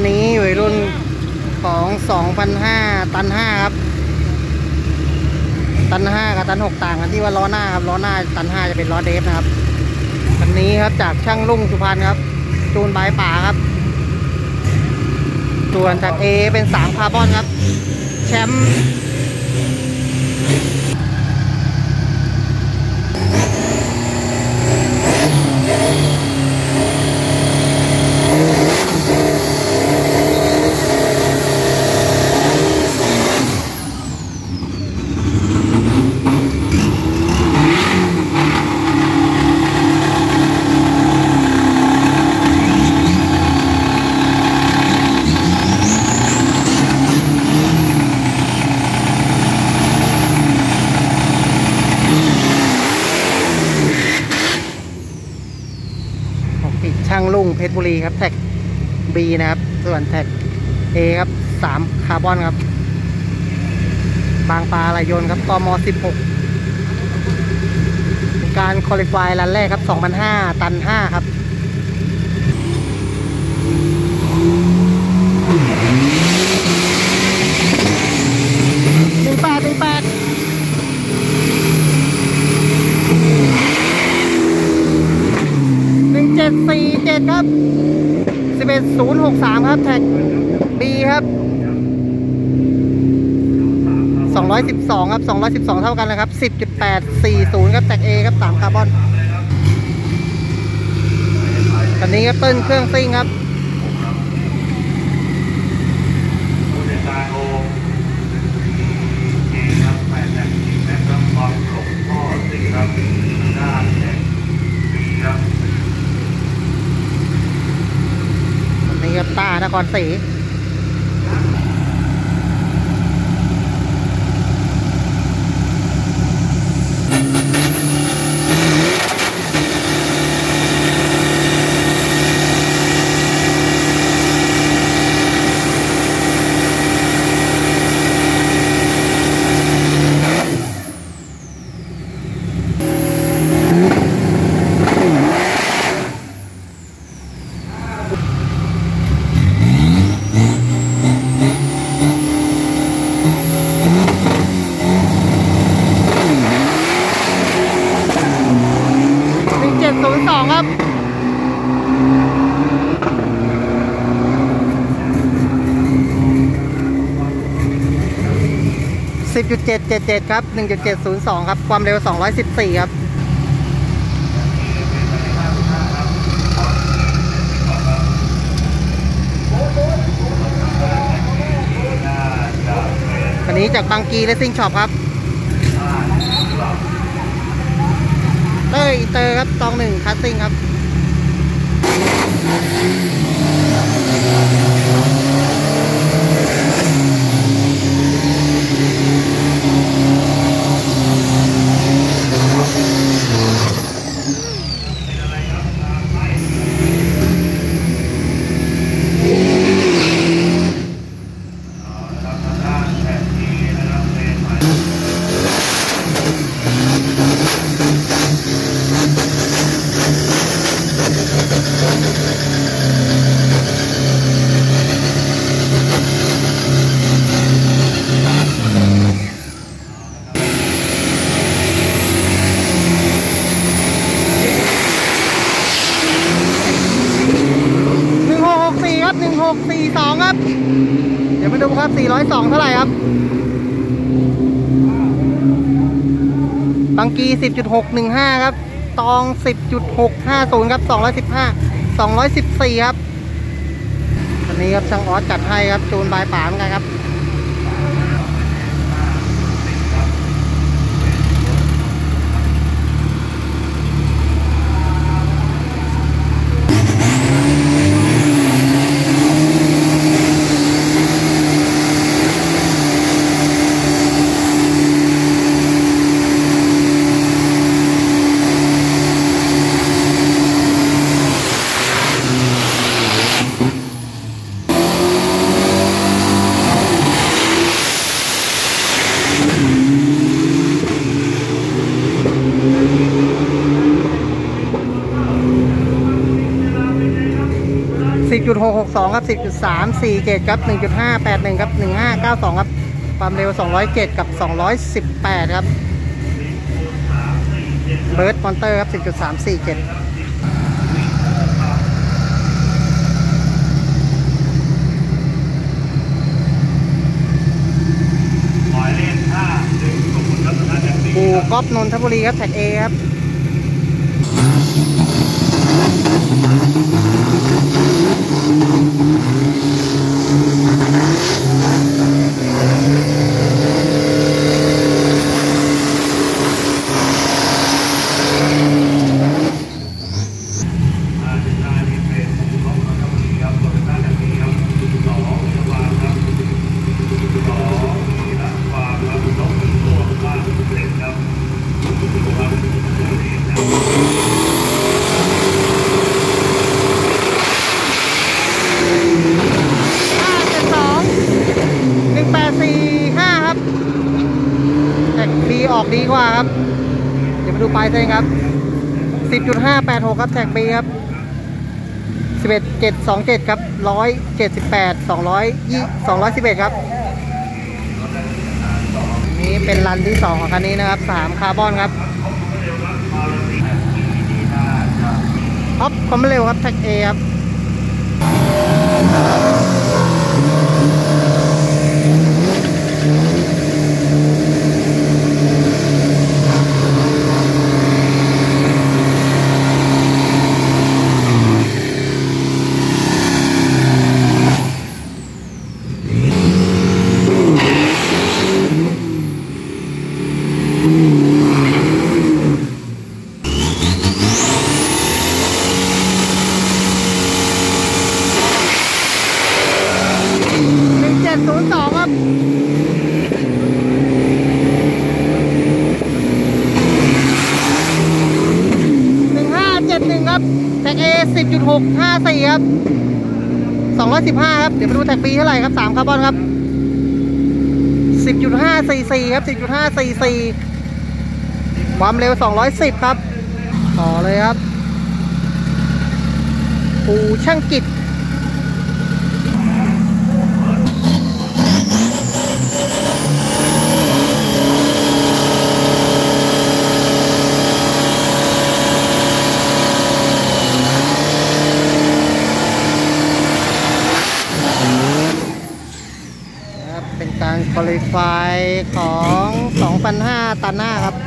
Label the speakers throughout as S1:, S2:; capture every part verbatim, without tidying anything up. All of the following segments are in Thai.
S1: นี้อยู่ในรุ่นของ สองพันห้าร้อย ตันห้าครับตันห้ากับตันหกต่างกันที่ว่าล้อหน้าครับล้อหน้าตันห้าจะเป็นล้อเดฟนะครับคันนี้ครับจากช่างลุ่งสุพรรณครับจูนบายป่าครับส่วนจาก A เป็นสามคาร์บอนครับแชมป์ช่างลุ่งเพชรบุรีครับแท็ก B นะครับส่วนแท็ก A ครับสามคาร์บอนครับบางปลาไหลยนต์ครับกมสิบหกการคอลิฟายรันแรกครับ สองพันห้าร้อย ตันห้าครับหนึ่งแปดหนึ่งแปดหนึ่งเจ็ดสี่เจ็ดครับสิบเอ็ดศูนย์หกสามครับแท็ก B ครับสองร้อยสิบสองครับสองร้อยสิบสองเท่ากันเลยครับ สิบจุดแปดสี่ศูนย์ครับแท็ก A ครับสามคาร์บอนคันนี้ก็เติ้ลเครื่องซิ่งครับนี่ครับต้านครศรีครับสิบจุดเจ็ดเจ็ดเจ็ดครับ หนึ่งจุดเจ็ดศูนย์สองครับความเร็วสองร้อยสิบสี่ครับคันนี้จากบางกีเลสซิ่งช็อปครับเต้ยเตอร์ครับตองหนึ่งคัสซิ่งครับหนึ่งหกสี่สองครับเดี๋ยวมาดูครับสี่ร้อยสองเท่าไหร่ครับบางกี สิบจุดหกหนึ่งห้า ครับตอง สิบจุดหกห้าศูนย์ ครับสองร้อยสิบห้า สองร้อยสิบสี่ ครับอันนี้ครับช่างออสจัดให้ครับจูนบายป่าเหมือนกันครับหกหกสองครับ สิบจุดสามสี่เจ็ดครับ หนึ่งจุดห้าแปดหนึ่งครับ หนึ่งห้าเก้าสองครับความเร็วสองร้อยเจ็ดกับสองร้อยสิบแปดครับเบิร์ดมอนเตอร์ครับ สิบจุดสามสี่เจ็ดปูก๊อฟนนทบุรีครับแท็กเอครับออกดีกว่าครับเดี๋ยวมาดูปลายเส้นครับ สิบจุดห้าแปดหก ครับแท็กบีครับ สิบเอ็ดจุดเจ็ดสองเจ็ด ครับ หนึ่งร้อยเจ็ดสิบแปด สองร้อย สองร้อยสิบเอ็ด ครับนี่เป็นรันที่สองของคันนี้นะครับสามคาร์บอนครับท็อปความเร็วครับแท็กเอครับศูนย์สองครับหนึ่งห้าเจ็ดหนึ่งครับแท็กเอสิบจุดหกห้าสี่ครับสองร้อยสิบห้าครับเดี๋ยวมาดูแท็กบีเท่าไหร่ครับสามคาร์บอนครับสิบจุดห้าสี่สี่ครับสิบจุดห้าสี่สี่ความเร็วสองร้อยสิบครับต่อเลยครับปูช่างกิจเป็นการคุริฟายของ สองพันห้าร้อย ตันหน้าครับ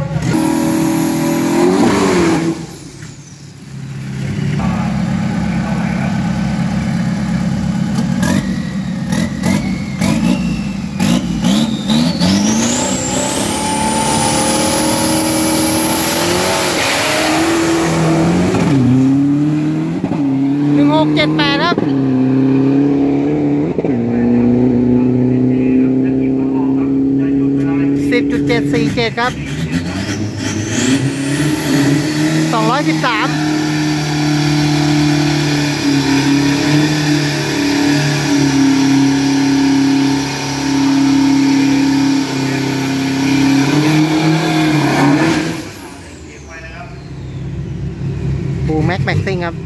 S1: หนึ่งหกเจ็ดแปดครับสิบจุดเจ็ดสี่เจ็ด ครับสองร้อยสิบสามปูแม็กแม็กซิ่งครับ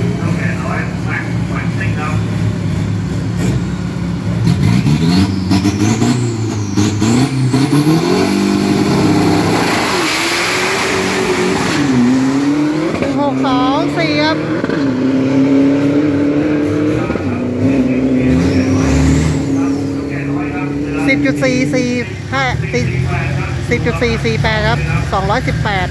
S1: หกสองสี่ครับสิบจุดสี่สี่ห้าสิบสิบจุดสี่สี่แปดครับสองร้อยสิบแปด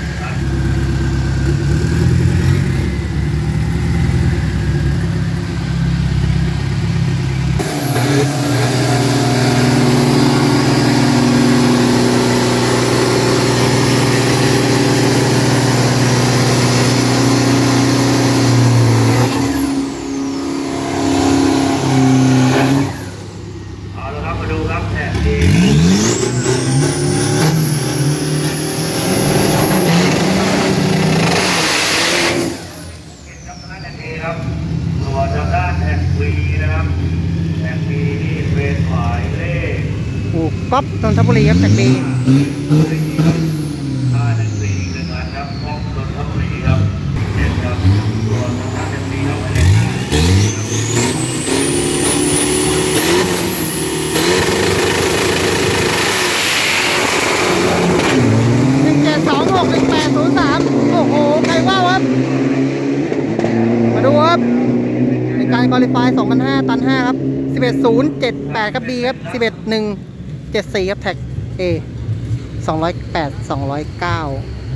S1: ตัวทางด้านแท็กวีนะครับแท็กวีนี่เป็นหมายเลขปูก๊อฟนนทบุรีครับแท็กวีห้าหนึ่งสี่หนึ่งครับก๊อฟนนทบุรีครับเจ็ดครับตัวทางด้านแท็กวีเราไม่ได้คอลิฟายสองพันห้าตันห้าครับสิบเอ็ดศูนย์เจ็ดแปดครับ B ครับสิบเอ็ดหนึ่งเจ็ดสี่ครับแท็ก A สองร้อยแปด สองร้อยเก้า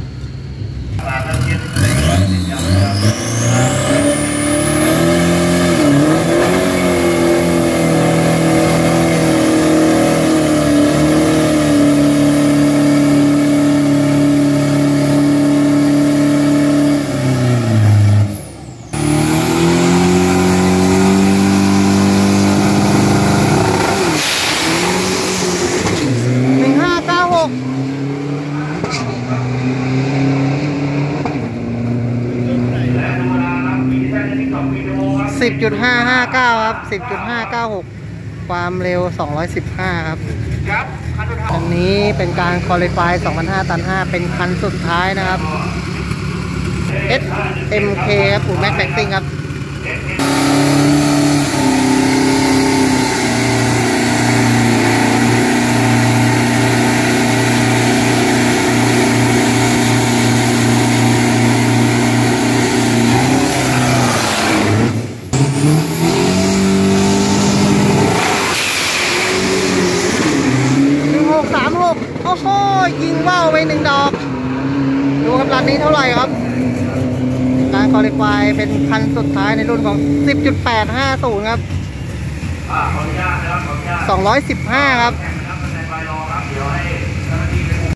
S1: สิบจุดห้าห้าเก้าครับสิบจุดห้าเก้าหกความเร็วสองร้อยสิบห้าครับอันนี้เป็นการคอลิฟายสองพันห้าตันห้าเป็นคันสุดท้ายนะครับ เอส เอ็ม เค ครับอู่แม็กแท็กซิ่งครับโอ้โหยิงว่าวไปหนึ่งดอกดูครับรันนี้เท่าไหร่ครับการคอลิฟายเป็นคันสุดท้ายในรุ่นของ สิบจุดแปดห้าศูนย์ ครับสองร้อยสิบห้าครับ